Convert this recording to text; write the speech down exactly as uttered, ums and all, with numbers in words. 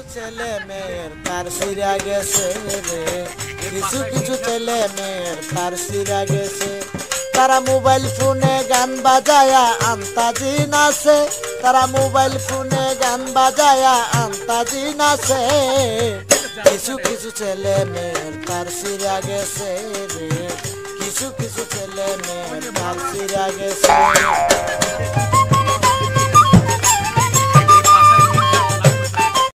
ছেলে মেয়ের তার সিরা গেছে রে, কিছু কিছু ছেলে মেয়ের তার সিরা গেছে। তারা মোবাইল ফোনে গান বাজায়া আন্তাজি নাচে, তারা মোবাইল ফোনে গান বাজায়া আন্তাজি নাচে। কিছু কিছু ছেলে মেয়ের তার সিরা গেছে রে, কিছু কিছু ছেলে মেয়ের তার সিরা গেছে।